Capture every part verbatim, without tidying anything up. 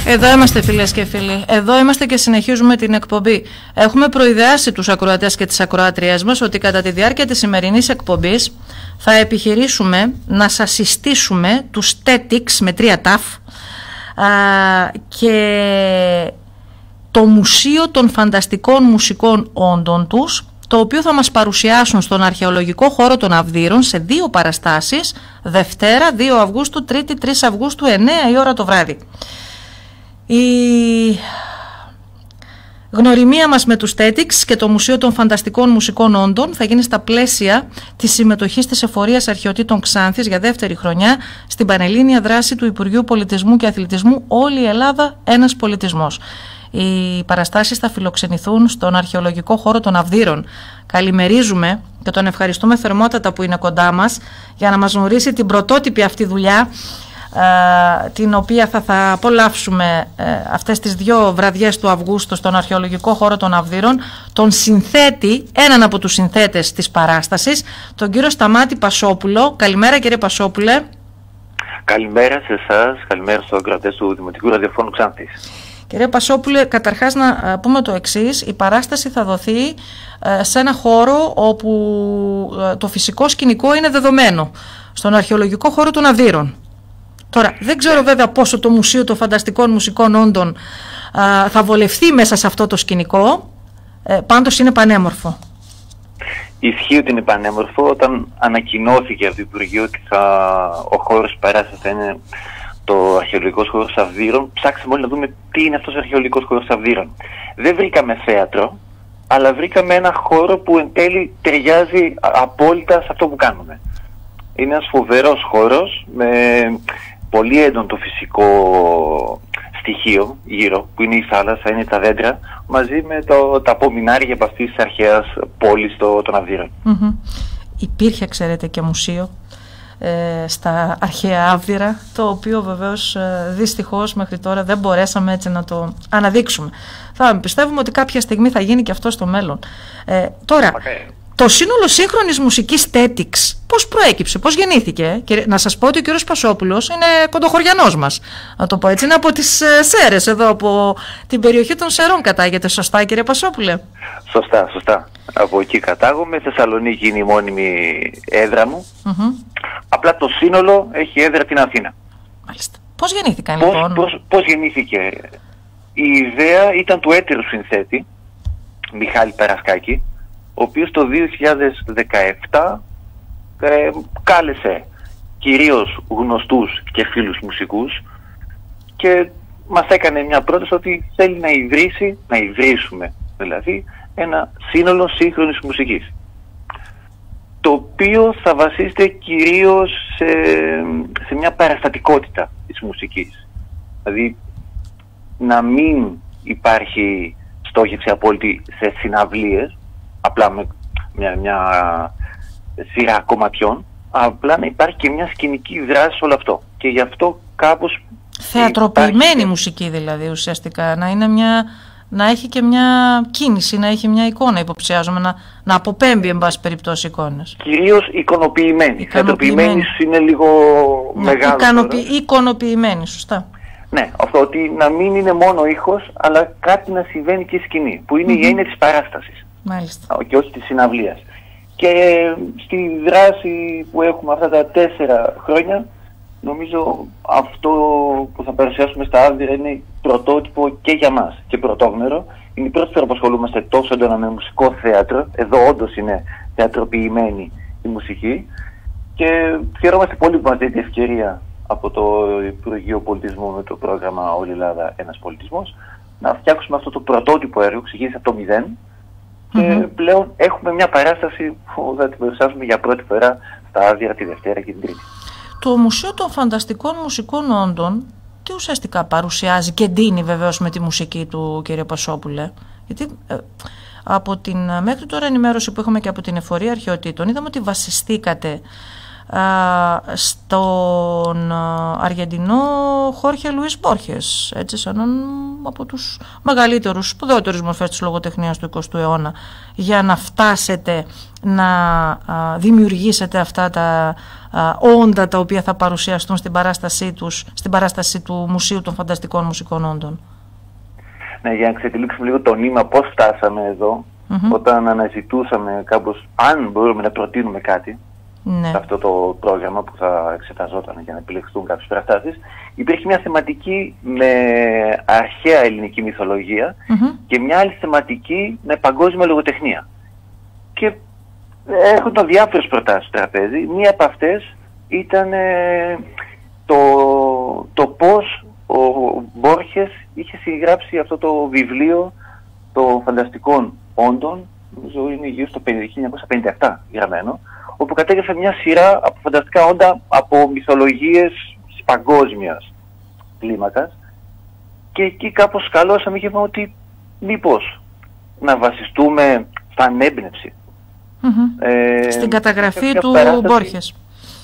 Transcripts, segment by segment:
Εδώ είμαστε, φίλες και φίλοι. Εδώ είμαστε και συνεχίζουμε την εκπομπή. Έχουμε προειδεάσει τους ακροατές και τις ακροάτριές μας ότι κατά τη διάρκεια της σημερινής εκπομπής θα επιχειρήσουμε να σας συστήσουμε τους τέτιξ με τρία ταφ και το Μουσείο των Φανταστικών Μουσικών Όντων τους, το οποίο θα μας παρουσιάσουν στον αρχαιολογικό χώρο των Αυδείρων σε δύο παραστάσεις, Δευτέρα δύο Αυγούστου, Τρίτη τρεις Αυγούστου, εννέα η ώρα το βράδυ. Η γνωριμία μας με τους τέτιξ και το Μουσείο των Φανταστικών Μουσικών Όντων θα γίνει στα πλαίσια της συμμετοχής της Εφορίας Αρχαιοτήτων Ξάνθης για δεύτερη χρονιά στην πανελλήνια δράση του Υπουργείου Πολιτισμού και Αθλητισμού «Όλη η Ελλάδα ένας πολιτισμός». Οι παραστάσεις θα φιλοξενηθούν στον αρχαιολογικό χώρο των Αυδείρων. Καλημερίζουμε και τον ευχαριστούμε θερμότατα που είναι κοντά μας για να μας γνωρίσει την πρωτότυπη αυτή δουλειά, Uh, την οποία θα, θα απολαύσουμε uh, αυτές τις δύο βραδιές του Αυγούστου στον αρχαιολογικό χώρο των Αυδείρων, τον συνθέτη, έναν από τους συνθέτες της παράστασης, τον κύριο Σταμάτη Πασόπουλο. Καλημέρα, κύριε Πασόπουλε. Καλημέρα σε εσάς, καλημέρα στους ακροατές του Δημοτικού Ραδιοφώνου Ξάνθης. Κύριε Πασόπουλε, καταρχάς να uh, πούμε το εξής: η παράσταση θα δοθεί uh, σε ένα χώρο όπου uh, το φυσικό σκηνικό είναι δεδομένο, στον αρχαιολογικό χώρο των Αυδείρων. Τώρα, δεν ξέρω βέβαια πόσο το Μουσείο των Φανταστικών Μουσικών Όντων α, θα βολευθεί μέσα σε αυτό το σκηνικό, ε, πάντως είναι πανέμορφο. Ισχύει ότι είναι πανέμορφο. Όταν ανακοινώθηκε από το Υπουργείο ότι θα, ο χώρος παράστασης θα είναι το αρχαιολογικός χώρος Αυδείρων, ψάξαμε όλοι να δούμε τι είναι αυτός ο αρχαιολογικός χώρος Αυδείρων. Δεν βρήκαμε θέατρο, αλλά βρήκαμε ένα χώρο που εν τέλει ταιριάζει απόλυτα σε αυτό που κάνουμε. Είναι ένας φοβερός χώρος με πολύ έντονο το φυσικό στοιχείο γύρω, που είναι η θάλασσα, είναι τα δέντρα, μαζί με το, τα απομεινάρια από αυτής της αρχαίας πόλης το, των Αυδείρων. Mm-hmm. Υπήρχε, ξέρετε, και μουσείο ε, στα αρχαία Αύδειρα, το οποίο βεβαίως ε, δυστυχώς μέχρι τώρα δεν μπορέσαμε έτσι να το αναδείξουμε. Θα πιστεύουμε ότι κάποια στιγμή θα γίνει και αυτό στο μέλλον. Ε, τώρα... Okay. Το σύνολο σύγχρονης μουσικής τέτιξ πώς προέκυψε, πώς γεννήθηκε? Και να σας πω ότι ο κύριος Πασόπουλος είναι κοντοχωριανός μας, να το πω έτσι, είναι από τις ε, Σέρρες, εδώ από την περιοχή των Σερών κατάγεται, σωστά κύριε Πασόπουλε? Σωστά, σωστά. Από εκεί κατάγομαι, Θεσσαλονίκη είναι η μόνιμη έδρα μου, mm-hmm. απλά το σύνολο έχει έδρα την Αθήνα. Μάλιστα. Πώς γεννήθηκαν πώς, λοιπόν? Πώς, πώς γεννήθηκε? Η ιδέα ήταν του έτερου συνθέτη, Μιχάλη Περασκάκη, ο οποίος το δύο χιλιάδες δεκαεπτά ε, κάλεσε κυρίως γνωστούς και φίλους μουσικούς και μας έκανε μια πρόταση ότι θέλει να ιδρύσει, να ιδρύσουμε δηλαδή, ένα σύνολο σύγχρονης μουσικής, το οποίο θα βασίζεται κυρίως σε, σε μια παραστατικότητα της μουσικής. Δηλαδή να μην υπάρχει στόχευση απόλυτη σε συναυλίες, απλά με μια, μια σειρά κομματιών, απλά να υπάρχει και μια σκηνική δράση σε όλο αυτό. Και γι' αυτό κάπως... Θεατροποιημένη υπάρχει... μουσική δηλαδή ουσιαστικά, να, είναι μια, να έχει και μια κίνηση, να έχει μια εικόνα, υποψιάζομαι, να, να αποπέμπει εν πάση περιπτώσει εικόνες. Κυρίως εικονοποιημένη. Θεατροποιημένη είναι λίγο ναι, μεγάλο. Ικανοποιη... Εικονοποιημένη, σωστά. Ναι, αυτό ότι να μην είναι μόνο ήχος, αλλά κάτι να συμβαίνει και η σκηνή, που είναι mm-hmm. η έννοια της παράστασης. Μάλιστα. Και όχι της συναυλίας. Και στη δράση που έχουμε αυτά τα τέσσερα χρόνια, νομίζω αυτό που θα παρουσιάσουμε στα Αύδειρα είναι πρωτότυπο και για μας και πρωτόγνωρο. Είναι η πρώτη φορά που ασχολούμαστε τόσο έντονα με μουσικό θέατρο. Εδώ όντως είναι θεατροποιημένη η μουσική. Και χαιρόμαστε πολύ που μας δίνει την ευκαιρία από το Υπουργείο Πολιτισμού με το πρόγραμμα «Όλη η Ελλάδα ένας πολιτισμός» να φτιάξουμε αυτό το πρωτότυπο έργο, ξεκίνησε από το μηδέν. Και mm-hmm. πλέον έχουμε μια παράσταση που θα την παρουσιάσουμε για πρώτη φορά στα Αύδειρα τη Δευτέρα και την Τρίτη. Το Μουσείο των Φανταστικών Μουσικών Όντων τι ουσιαστικά παρουσιάζει και ντύνει βεβαίως με τη μουσική του, κύριε Πασόπουλε? Γιατί ε, από την μέχρι τώρα ενημέρωση που έχουμε και από την Εφορία Αρχαιοτήτων είδαμε ότι βασιστήκατε στον Αργεντινό Χόρχε Λουίς Μπόρχες, έτσι, σαν από τους μεγαλύτερους, σπουδαιότερους μορφές της λογοτεχνίας του εικοστού αιώνα, για να φτάσετε να α, δημιουργήσετε αυτά τα α, όντα τα οποία θα παρουσιαστούν στην παράστασή τους, στην παράσταση του Μουσείου των Φανταστικών Μουσικών Όντων? Ναι, για να ξετυλίξουμε λίγο το νήμα πώς φτάσαμε εδώ, mm-hmm. όταν αναζητούσαμε κάπως αν μπορούμε να προτείνουμε κάτι, ναι, σε αυτό το πρόγραμμα που θα εξεταζόταν για να επιλεχθούν κάποιες παραστάσεις, υπήρχε μια θεματική με αρχαία ελληνική μυθολογία, mm-hmm. και μια άλλη θεματική με παγκόσμια λογοτεχνία. Και έρχονταν διάφορες προτάσεις στο τραπέζι. Μία από αυτές ήταν ε, το, το πώς ο Μπόρχες είχε συγγράψει αυτό το βιβλίο των φανταστικών όντων, νομίζω είναι γύρω στο χίλια εννιακόσια πενήντα επτά γραμμένο, όπου κατέγραψε μια σειρά από φανταστικά όντα από μυθολογίες παγκόσμιας κλίμακας, και εκεί κάπως καλώσαμε και είπαμε ότι μήπως να βασιστούμε στα ανέμπνευση. Mm-hmm. Ε, στην καταγραφή του Μπόρχες.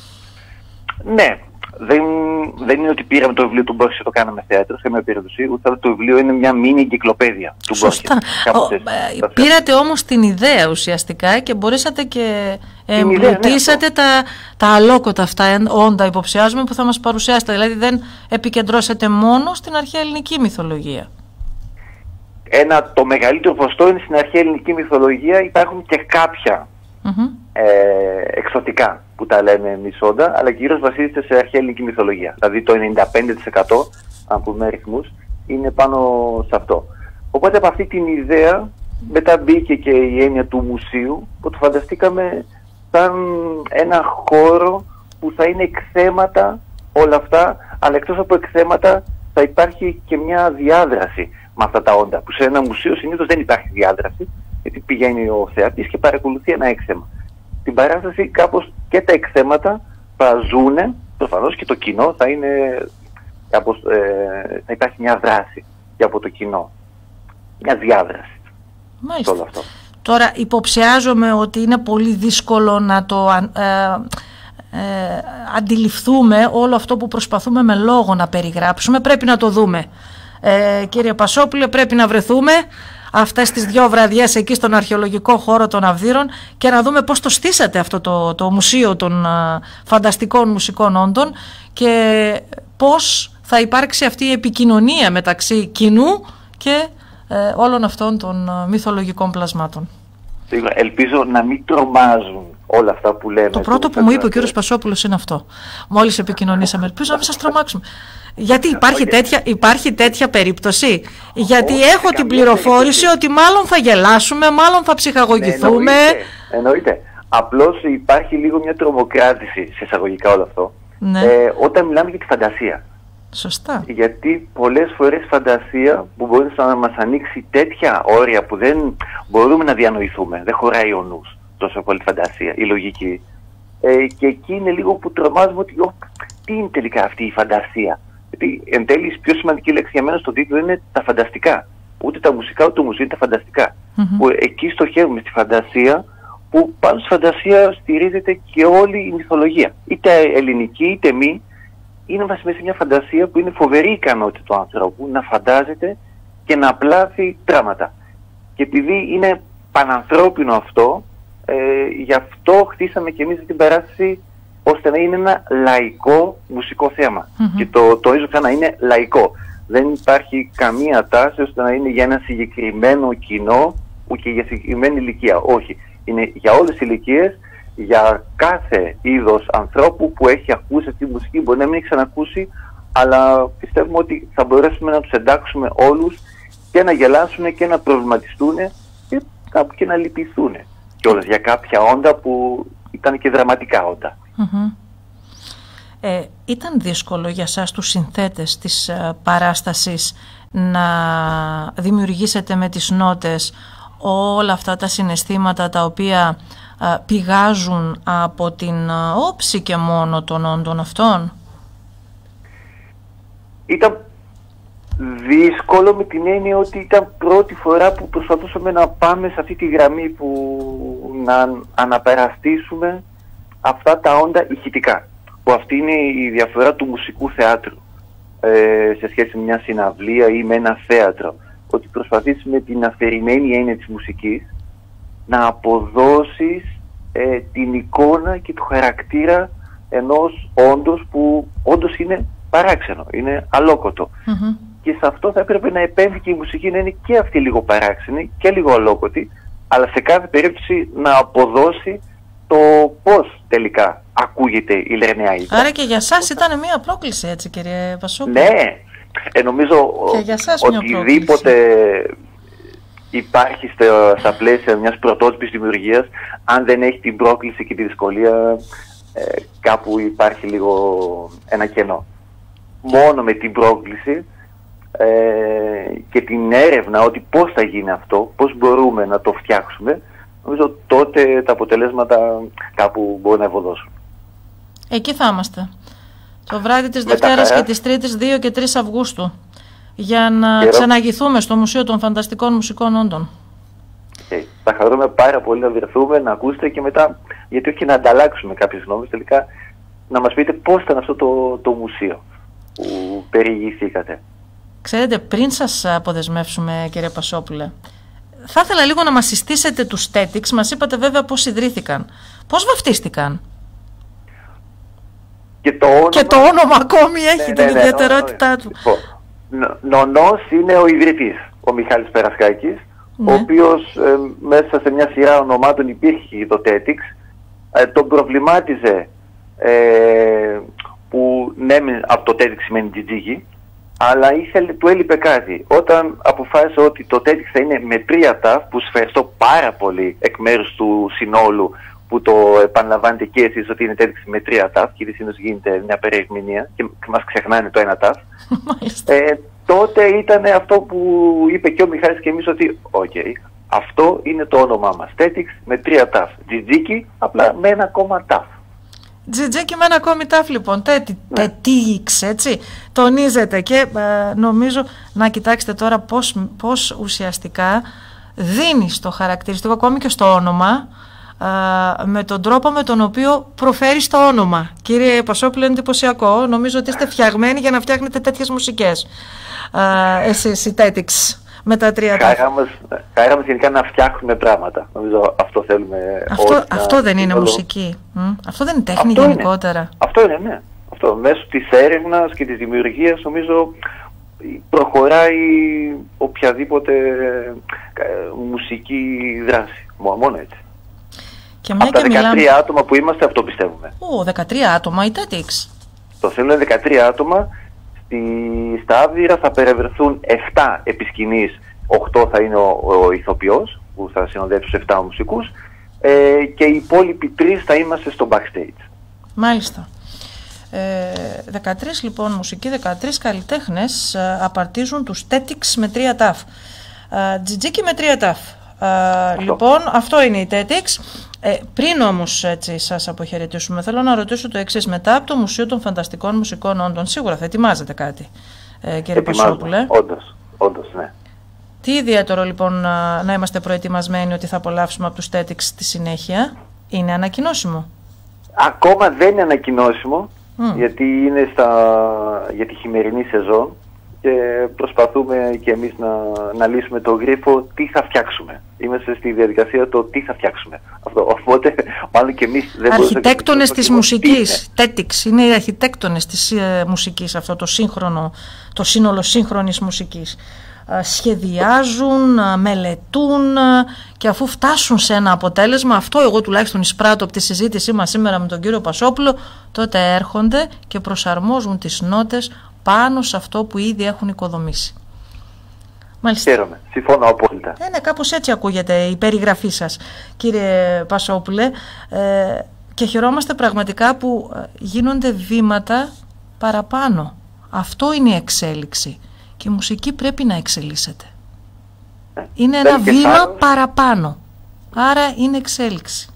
Ναι, δεν, δεν είναι ότι πήραμε το βιβλίο του Μπόρχες και το κάναμε θέατρο, σε μια περίπτωση, ούτε το βιβλίο είναι μια μίνι εγκυκλοπαίδεια του Μπόρχες. Ε, πήρατε όμως την ιδέα ουσιαστικά και μπορέσατε και εμπλουτίσατε, ναι, τα, τα αλόκοτα αυτά όντα, υποψιάζουμε, που θα μας παρουσιάσετε. Δηλαδή δεν επικεντρώσετε μόνο στην αρχαία ελληνική μυθολογία. Ένα, το μεγαλύτερο ποσοστό είναι στην αρχαία ελληνική μυθολογία. Υπάρχουν και κάποια mm-hmm. ε, εξωτικά που τα λέμε εμείς όντα, αλλά κυρίως βασίζεται σε αρχαία ελληνική μυθολογία. Δηλαδή το ενενήντα πέντε τοις εκατό, αν πούμε αριθμούς, είναι πάνω σε αυτό. Οπότε από αυτή την ιδέα μετά μπήκε και η έννοια του μουσείου, που το φανταστήκαμε σαν ένα χώρο που θα είναι εκθέματα όλα αυτά, αλλά εκτός από εκθέματα θα υπάρχει και μια διάδραση με αυτά τα όντα, που σε ένα μουσείο συνήθως δεν υπάρχει διάδραση, γιατί πηγαίνει ο θεατής και παρακολουθεί ένα έκθεμα. Στην παράσταση κάπως και τα εκθέματα θα ζούνε, προφανώς και το κοινό θα είναι, κάπως, ε, θα υπάρχει μια δράση και από το κοινό, μια διάδραση. Μάλιστα. Όλο αυτό. Τώρα υποψιάζομαι ότι είναι πολύ δύσκολο να το ε, ε, αντιληφθούμε όλο αυτό που προσπαθούμε με λόγο να περιγράψουμε. Πρέπει να το δούμε. Ε, κύριε Πασόπουλε, πρέπει να βρεθούμε αυτές τις δυο βραδιές εκεί στον αρχαιολογικό χώρο των Αυδείρων και να δούμε πώς το στήσατε αυτό το, το Μουσείο των α, Φανταστικών Μουσικών Όντων και πώς θα υπάρξει αυτή η επικοινωνία μεταξύ κοινού και ε, όλων αυτών των α, μυθολογικών πλασμάτων. Ελπίζω να μην τρομάζουν όλα αυτά που λέμε. Το πρώτο που μου είπε ο κύριος Πασόπουλος είναι αυτό. Μόλις επικοινωνήσαμε, ελπίζω να μην σας τρομάξουμε. Γιατί υπάρχει, okay. τέτοια, υπάρχει τέτοια περίπτωση. Γιατί oh, έχω την πληροφόρηση περίπτωση. Ότι μάλλον θα γελάσουμε, μάλλον θα ψυχαγωγηθούμε. Ναι, εννοείται, εννοείται. Απλώς υπάρχει λίγο μια τρομοκράτηση σε εισαγωγικά όλο αυτό. Ναι. Ε, όταν μιλάμε για τη φαντασία. Σωστά. Γιατί πολλές φορές φαντασία που μπορεί να μας ανοίξει τέτοια όρια που δεν μπορούμε να διανοηθούμε. Δεν χωράει ο νους τόσο πολύ φαντασία, η λογική. Ε, και εκεί είναι λίγο που τρομάζουμε ότι ο, τι είναι τελικά αυτή η φαντασία. Γιατί εν τέλει η πιο σημαντική λέξη για μένα στον τίτλο είναι τα φανταστικά. Ούτε τα μουσικά ούτε το μουσείο είναι τα φανταστικά. Mm-hmm. Που εκεί στοχεύουμε στη φαντασία, που πάνω στη φαντασία στηρίζεται και όλη η μυθολογία. Είτε ελληνική είτε μη, είναι βασισμένη σε μια φαντασία που είναι φοβερή ικανότητα του ανθρώπου να φαντάζεται και να πλάθει πράγματα. Και επειδή είναι πανανθρώπινο αυτό, ε, γι' αυτό χτίσαμε και εμείς την παράσταση ώστε να είναι ένα λαϊκό μουσικό θέμα. Mm-hmm. Και το τονίζω ξανά, είναι λαϊκό. Δεν υπάρχει καμία τάση ώστε να είναι για ένα συγκεκριμένο κοινό και για συγκεκριμένη ηλικία. Όχι. Είναι για όλες τις ηλικίες, για κάθε είδος ανθρώπου που έχει ακούσει αυτή τη μουσική. Μπορεί να μην έχει ξανακούσει, αλλά πιστεύουμε ότι θα μπορέσουμε να τους εντάξουμε όλους και να γελάσουν και να προβληματιστούν και κάπου και να λυπηθούν κιόλας για κάποια όντα που ήταν και δραματικά όντα. Mm-hmm. Ε, ήταν δύσκολο για σας τους συνθέτες της ε, παράστασης να δημιουργήσετε με τις νότες όλα αυτά τα συναισθήματα τα οποία ε, πηγάζουν από την ε, όψη και μόνο των όντων αυτών? Ήταν δύσκολο με την έννοια ότι ήταν πρώτη φορά που προσπαθούσαμε να πάμε σε αυτή τη γραμμή που να αναπεραστήσουμε αυτά τα όντα ηχητικά. Που αυτή είναι η διαφορά του μουσικού θεάτρου ε, σε σχέση με μια συναυλία ή με ένα θέατρο. Ότι προσπαθείς με την αφηρημένη έννοια της μουσικής να αποδώσεις ε, την εικόνα και το χαρακτήρα ενός όντως που όντως είναι παράξενο, είναι αλόκοτο. Mm-hmm. Και σε αυτό θα έπρεπε να επέμβει και η μουσική να είναι και αυτή λίγο παράξενη και λίγο αλόκοτη, αλλά σε κάθε περίπτωση να αποδώσει το πώς τελικά ακούγεται η Λερνεαΐδα. Άρα και για σας ήταν μια πρόκληση, έτσι, κύριε Πασόπουλο? Ναι, ε, νομίζω οτιδήποτε υπάρχει στα, στα πλαίσια μιας πρωτότυπης δημιουργίας, αν δεν έχει την πρόκληση και τη δυσκολία, ε, κάπου υπάρχει λίγο ένα κενό. Μόνο με την πρόκληση ε, και την έρευνα ότι πώς θα γίνει αυτό, πώς μπορούμε να το φτιάξουμε, νομίζω τότε τα αποτελέσματα κάπου μπορεί να ευωδώσουν. Εκεί θα είμαστε. Το βράδυ της Δευτέρας και της Τρίτης, δύο και τρεις Αυγούστου, για να Χαίρο. ξαναγηθούμε στο Μουσείο των Φανταστικών Μουσικών Όντων. Okay. Θα χαρούμε πάρα πολύ να βρεθούμε, να ακούσετε και μετά, γιατί όχι να ανταλλάξουμε κάποιες γνώμες, τελικά να μας πείτε πώς ήταν αυτό το, το μουσείο που περιηγηθήκατε. Ξέρετε, πριν σας αποδεσμεύσουμε, κύριε Πασόπουλε, θα ήθελα λίγο να μας συστήσετε τους τέτιξ. Μας είπατε βέβαια πώς ιδρύθηκαν. Πώς βαφτίστηκαν? Και το όνομα, και το όνομα ακόμη έχει, ναι, την ναι, ναι, ιδιαιτερότητά ναι, του. Νονός είναι ο ιδρυτής, ο Μιχάλης Περασκάκης, ναι. ο οποίος ε, μέσα σε μια σειρά ονομάτων υπήρχε το τέτιξ, ε, τον προβλημάτιζε ε, που ναι, από το τέτιξ σημαίνει τζιτζίκι, αλλά ήθελε, του έλειπε κάτι. Όταν αποφάσισε ότι το τέτιξ θα είναι με τρία ταφ, που σφαιριστώ πάρα πολύ εκ μέρους του συνόλου, που το επαναλαμβάνετε και εσείς ότι είναι τέτοιξη με τρία ταφ, και συνήθως γίνεται μια περιερμηνία και μας ξεχνάνε το ένα ταφ. ε, τότε ήταν αυτό που είπε και ο Μιχάλης και εμείς, ότι okay, αυτό είναι το όνομά μας. Τέτοιξ με τρία ταφ. Τζιτζίκι απλά με ένα ακόμα ταφ. Τζιτζίκι με ένα ακόμη ταφ, λοιπόν. Τέτοιξ, ναι. έτσι. Τονίζεται και ε, νομίζω να κοιτάξετε τώρα πώς, πώς ουσιαστικά δίνει το χαρακτηριστικό ακόμη και στο όνομα, Uh, με τον τρόπο με τον οποίο προφέρει το όνομα. Κύριε Πασόπουλο, είναι εντυπωσιακό. Νομίζω ότι είστε φτιαγμένοι για να φτιάχνετε τέτοιες μουσικές. Uh, εσείς οι τέτοιξ με τα τρία ταφ. Χάρα μας γενικά να φτιάχνουμε πράγματα. Νομίζω αυτό θέλουμε. Αυτό, αυτό να... δεν είναι όλο... μουσική. Mm? Αυτό δεν είναι τέχνη αυτό γενικότερα. Είναι. Αυτό είναι, ναι. Αυτό. Μέσω της έρευνας και της δημιουργίας νομίζω προχωράει οποιαδήποτε μουσική δράση. Μόνο έτσι. Και μια από τα και δεκατρία μιλάμε... άτομα που είμαστε, αυτό πιστεύουμε. Ω, δεκατρία άτομα η τέτοιξ. Το θέλουν δεκατρία άτομα. Στη... Στα Άβυρα θα περιβρεθούν επτά επί σκηνής, οκτώ θα είναι ο, ο ηθοποιός που θα συνοδεύσει τους επτά μουσικούς, ε, και οι υπόλοιποι τρεις θα είμαστε στο backstage. Μάλιστα. Ε, δεκατρία λοιπόν μουσικοί, δεκατρείς καλλιτέχνες ε, απαρτίζουν τους τέτοιξ με τρία ταφ. Ε, τζιτζίκι με τρία ταφ. Uh, λοιπόν, αυτό είναι η τέτοιξ. Ε, πριν όμως έτσι σας αποχαιρετήσουμε, θέλω να ρωτήσω το εξής. Μετά από το Μουσείο των Φανταστικών Μουσικών Όντων, σίγουρα θα ετοιμάζετε κάτι, ε, κύριε Πασόπουλε. Όντως, όντως, ναι. Τι ιδιαίτερο λοιπόν να, να είμαστε προετοιμασμένοι ότι θα απολαύσουμε από τους τέτοιξ στη συνέχεια? Είναι ανακοινώσιμο? Ακόμα δεν είναι ανακοινώσιμο, mm. γιατί είναι στα, για τη χειμερινή σεζόν και προσπαθούμε και εμείς να, να λύσουμε το γρίφο τι θα φτιάξουμε. Είμαστε στη διαδικασία το τι θα φτιάξουμε. Αυτό, οπότε μάλλον και εμείς δεν μπορούμε. Αρχιτέκτονες της μουσικής, τέτοιξ, είναι οι αρχιτέκτονες της ε, μουσικής, αυτό το σύγχρονο, το σύνολο σύγχρονης μουσικής. Ε, σχεδιάζουν, ε, μελετούν ε, και αφού φτάσουν σε ένα αποτέλεσμα, αυτό εγώ τουλάχιστον εισπράττω από τη συζήτησή μας σήμερα με τον κύριο Πασόπουλο, τότε έρχονται και προσαρμόζουν τις νότες πάνω σε αυτό που ήδη έχουν οικοδομήσει. Μάλιστα. Χαίρομαι. Συμφωνώ απόλυτα. Ε, ναι, κάπως έτσι ακούγεται η περιγραφή σας, κύριε Πασόπουλε. Ε, και χαιρόμαστε πραγματικά που γίνονται βήματα παραπάνω. Αυτό είναι η εξέλιξη. Και η μουσική πρέπει να εξελίσσεται. Ε, είναι ένα βήμα θάρρος. Παραπάνω. Άρα είναι εξέλιξη.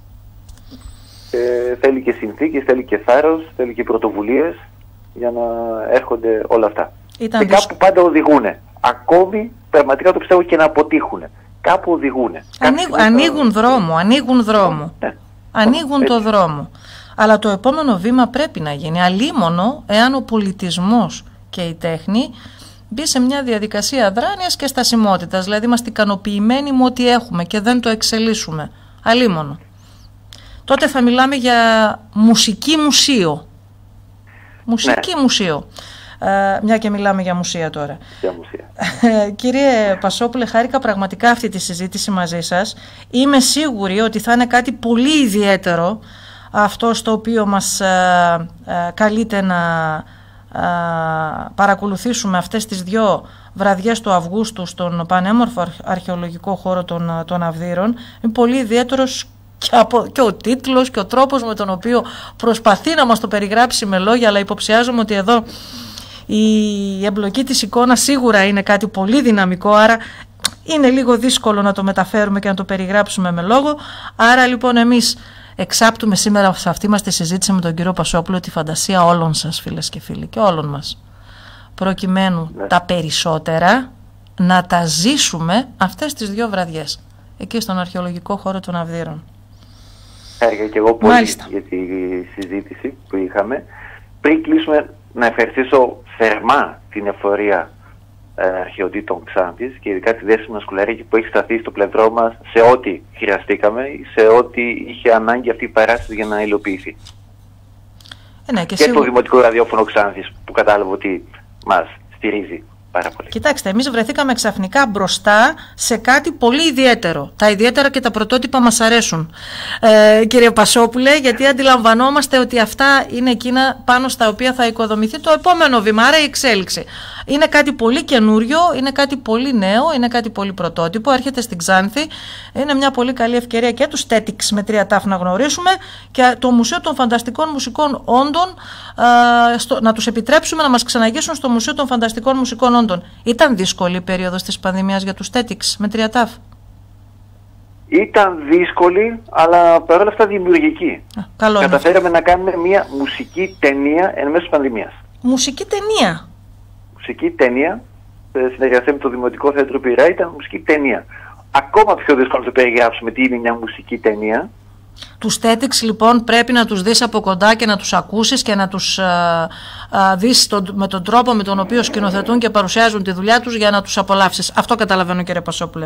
Ε, θέλει και συνθήκες, θέλει και θάρρος, θέλει και πρωτοβουλίες για να έρχονται όλα αυτά. Ήταν και κάπου πάντα οδηγούνε. Ακόμη πραγματικά το πιστεύω και να αποτύχουνε. Κάπου οδηγούνε. Ανοίγουν, ανοίγουν δρόμο, ανοίγουν δρόμο. Ναι. Ανοίγουν το δρόμο. Αλλά το επόμενο βήμα πρέπει να γίνει. Αλίμονο εάν ο πολιτισμός και η τέχνη μπει σε μια διαδικασία αδράνειας και στασιμότητας. Δηλαδή είμαστε ικανοποιημένοι με ό,τι έχουμε και δεν το εξελίσσουμε. Αλίμονο. τότε θα μιλάμε για μουσική μουσείο. Μουσική ναι. μουσείο. Ε, μια και μιλάμε για μουσεία τώρα. Για μουσεία. Ε, κύριε Πασόπουλε, χάρηκα πραγματικά αυτή τη συζήτηση μαζί σας. Είμαι σίγουρη ότι θα είναι κάτι πολύ ιδιαίτερο αυτό στο οποίο μας ε, ε, καλείται να ε, παρακολουθήσουμε αυτές τις δύο βραδιές του Αυγούστου στον πανέμορφο αρχαιολογικό χώρο των, των Αυδείρων. Είναι πολύ ιδιαίτερος και, από, και ο τίτλος και ο τρόπος με τον οποίο προσπαθεί να μας το περιγράψει με λόγια, αλλά υποψιάζομαι ότι εδώ η εμπλοκή της εικόνας σίγουρα είναι κάτι πολύ δυναμικό, άρα είναι λίγο δύσκολο να το μεταφέρουμε και να το περιγράψουμε με λόγο. Άρα λοιπόν εμείς εξάπτουμε σήμερα σε αυτή μας τη συζήτηση με τον κύριο Πασόπουλο τη φαντασία όλων σας, φίλες και φίλοι, και όλων μας, προκειμένου ναι. τα περισσότερα να τα ζήσουμε αυτές τις δύο βραδιές εκεί στον αρχαιολογικό χώρο των Αυδείρων. Έργα και εγώ πολύ Μάλιστα. για τη συζήτηση που είχαμε. Πριν κλείσουμε, να ευχαριστήσω θερμά την εφορία ε, αρχαιοτήτων Ξάνθης και ειδικά τη Δέσποινα Σκουλαρίκη που έχει σταθεί στο πλευρό μας σε ό,τι χρειαστήκαμε, σε ό,τι είχε ανάγκη αυτή η παράσταση για να υλοποιηθεί. Ε, ναι, και και σίγουρα... το Δημοτικό Ραδιόφωνο Ξάνθης που κατάλαβε ότι μας στηρίζει πάρα πολύ. Κοιτάξτε, εμείς βρεθήκαμε ξαφνικά μπροστά σε κάτι πολύ ιδιαίτερο. Τα ιδιαίτερα και τα πρωτότυπα μας αρέσουν, ε, κύριε Πασόπουλε, γιατί αντιλαμβανόμαστε ότι αυτά είναι εκείνα πάνω στα οποία θα οικοδομηθεί το επόμενο βήμα, άρα η εξέλιξη. Είναι κάτι πολύ καινούριο, είναι κάτι πολύ νέο, είναι κάτι πολύ πρωτότυπο, έρχεται στην Ξάνθη, είναι μια πολύ καλή ευκαιρία και τους τέτιξ με τρία τάφ να γνωρίσουμε και το Μουσείο των Φανταστικών Μουσικών Όντων ε, στο, να τους επιτρέψουμε να μας ξαναγήσουν στο Μουσείο των Φανταστικών Μουσικών Όντων. Ήταν δύσκολη η περίοδος της πανδημίας για τους τέτιξ με τρία τάφ? Ήταν δύσκολη, αλλά παρόλα αυτά δημιουργική. Α, καλό Καταφέραμε είναι. να κάνουμε μια μουσική ταινία εν μέσω της πανδημίας. Μουσική ταινία? Μουσική ταινία, συνεργασία με το Δημοτικό Θέατρο Πειραιά, ήταν μουσική ταινία. Ακόμα πιο δύσκολο να το περιγράψουμε τι είναι μια μουσική ταινία. Τους τέτιξ λοιπόν πρέπει να τους δεις από κοντά και να τους ακούσεις και να τους α, α, δεις τον, με τον τρόπο με τον οποίο σκηνοθετούν και παρουσιάζουν τη δουλειά τους για να τους απολαύσεις. Αυτό καταλαβαίνω, κύριε Πασόπουλε.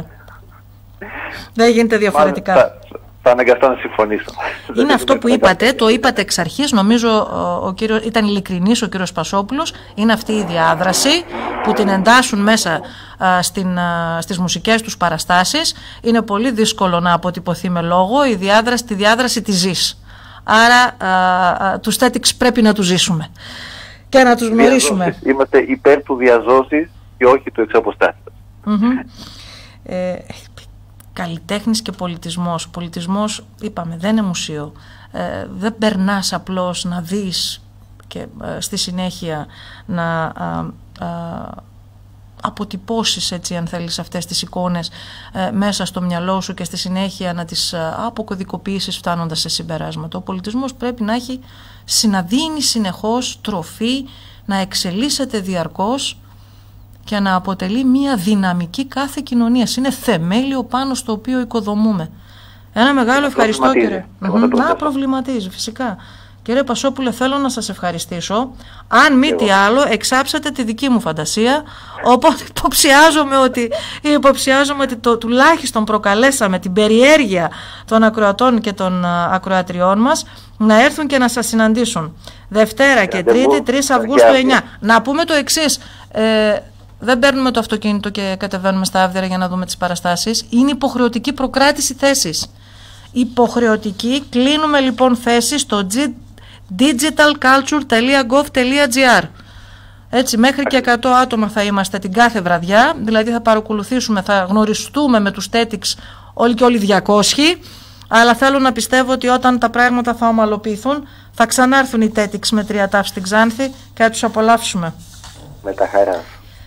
Δεν γίνεται διαφορετικά. Θα, θα αναγκαστώ να συμφωνήσω. Είναι αυτό που είπατε, το είπατε εξ αρχής, νομίζω ο, ο κύριος, ήταν ειλικρινής ο κύριος Πασόπουλος, είναι αυτή η διάδραση που την εντάσσουν μέσα α, στην, α, στις μουσικές τους παραστάσεις. Είναι πολύ δύσκολο να αποτυπωθεί με λόγο, η διάδραση, τη διάδραση τη ζεις. Άρα α, α, τους τέτιξ πρέπει να τους ζήσουμε και να τους γνωρίσουμε. Διαζώσεις. Είμαστε υπέρ του διαζώσεις και όχι του εξαποστάσεως. Mm-hmm. ε, Καλλιτέχνης και πολιτισμός. Πολιτισμός, είπαμε, δεν είναι μουσείο. Ε, δεν περνάς απλώς να δεις και ε, στη συνέχεια να α, α, αποτυπώσεις, έτσι αν θέλεις, αυτές τις εικόνες ε, μέσα στο μυαλό σου και στη συνέχεια να τις α, αποκωδικοποιήσεις φτάνοντας σε συμπεράσματα. Ο πολιτισμός πρέπει να έχει συναδύνει συνεχώς τροφή, να εξελίσσεται διαρκώς και να αποτελεί μια δυναμική κάθε κοινωνίας. Είναι θεμέλιο πάνω στο οποίο οικοδομούμε. Ένα μεγάλο ευχαριστώ, κύριε. Να προβληματίζει, φυσικά. Κύριε Πασόπουλε, θέλω να σας ευχαριστήσω. Αν μη τι άλλο, εξάψατε τη δική μου φαντασία, οπότε υποψιάζομαι ότι, υποψιάζομαι ότι το, τουλάχιστον προκαλέσαμε την περιέργεια των ακροατών και των α, ακροατριών μας να έρθουν και να σας συναντήσουν. Δευτέρα και Τρίτη, τρεις Αυγούστου εννιά. Να πούμε το εξής. Ε, Δεν παίρνουμε το αυτοκίνητο και κατεβαίνουμε στα Αύδερα για να δούμε τις παραστάσεις. Είναι υποχρεωτική προκράτηση θέσης. Υποχρεωτική. Κλείνουμε λοιπόν θέσεις στο digital culture τελεία gov τελεία gr. Έτσι, μέχρι και εκατό άτομα θα είμαστε την κάθε βραδιά. Δηλαδή θα παρακολουθήσουμε, θα γνωριστούμε με τους τέτιξ όλοι και όλοι διακόσιοι. Αλλά θέλω να πιστεύω ότι όταν τα πράγματα θα ομαλοποιηθούν, θα ξανάρθουν οι τέτιξ με τρία τάφ στην Ξάνθη και θα τους απολαύσουμε. Με τα χαρά.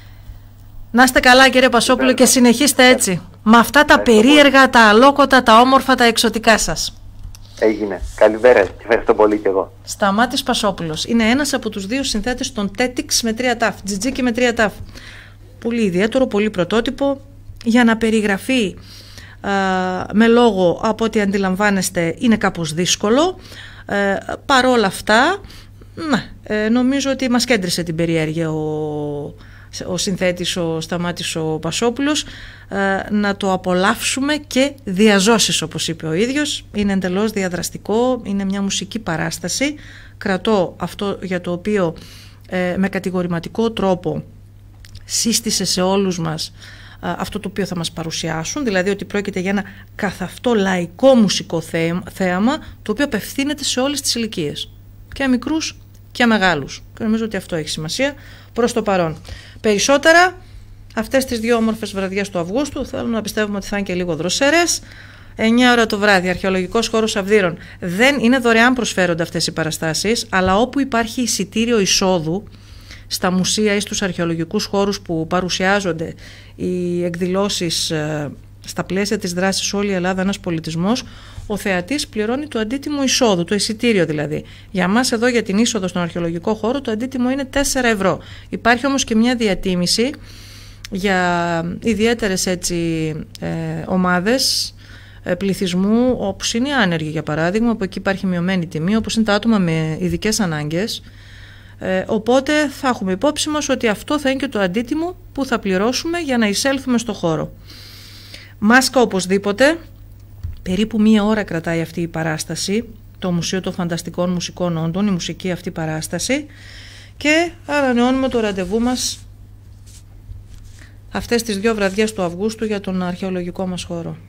Να είστε καλά, κύριε Πασόπουλο, και συνεχίστε έτσι. Με αυτά τα περίεργα, τα αλόκοτα, τα όμορφα, τα εξωτικά σας. Έγινε. Καλημέρα και ευχαριστώ πολύ και εγώ. Σταμάτης Πασόπουλος. Είναι ένας από τους δύο συνθέτες των τέτιξ με τρία τάφ. Τζιτζίκι με τρία τάφ. Πολύ ιδιαίτερο, πολύ πρωτότυπο. Για να περιγραφεί α, με λόγο, από ό,τι αντιλαμβάνεστε, είναι κάπως δύσκολο. Ε, παρόλα αυτά, ναι, ε, νομίζω ότι μας κέντρισε την περιέργεια ο ο συνθέτης ο Σταμάτης ο Πασόπουλος, να το απολαύσουμε και διαζώσεις, όπως είπε ο ίδιος. Είναι εντελώς διαδραστικό, είναι μια μουσική παράσταση. Κρατώ αυτό για το οποίο ε, με κατηγορηματικό τρόπο σύστησε σε όλους μας αυτό το οποίο θα μας παρουσιάσουν, δηλαδή ότι πρόκειται για ένα καθ' αυτό λαϊκό μουσικό θέαμα, το οποίο απευθύνεται σε όλες τις ηλικίες, και μικρούς και μεγάλους, και νομίζω ότι αυτό έχει σημασία προς το παρόν. Περισσότερα αυτές τις δύο όμορφες βραδιές του Αυγούστου, θέλουμε να πιστεύουμε ότι θα είναι και λίγο δροσερές. εννιά ώρα το βράδυ, Αρχαιολογικός Χώρος Αυδείρων. Δεν είναι δωρεάν, προσφέρονται αυτές οι παραστάσεις, αλλά όπου υπάρχει εισιτήριο εισόδου στα μουσεία ή στους αρχαιολογικούς χώρους που παρουσιάζονται οι εκδηλώσεις στα πλαίσια της δράσης «Όλη η Ελλάδα ένας πολιτισμός», ο θεατής πληρώνει το αντίτιμο εισόδου, το εισιτήριο δηλαδή. Για μας εδώ, για την είσοδο στον αρχαιολογικό χώρο, το αντίτιμο είναι τέσσερα ευρώ. Υπάρχει όμως και μια διατίμηση για ιδιαίτερες έτσι, ε, ομάδες ε, πληθυσμού, όπως είναι οι άνεργοι για παράδειγμα, όπου εκεί υπάρχει μειωμένη τιμή, όπως είναι τα άτομα με ειδικές ανάγκες. Ε, οπότε θα έχουμε υπόψη μας ότι αυτό θα είναι και το αντίτιμο που θα πληρώσουμε για να εισέλθουμε στο χώρο. Μάσκα οπωσδήποτε. Περίπου μία ώρα κρατάει αυτή η παράσταση, το Μουσείο των Φανταστικών Μουσικών Όντων, η μουσική αυτή παράσταση, και ανανεώνουμε το ραντεβού μας αυτές τις δύο βραδιές του Αυγούστου για τον αρχαιολογικό μας χώρο.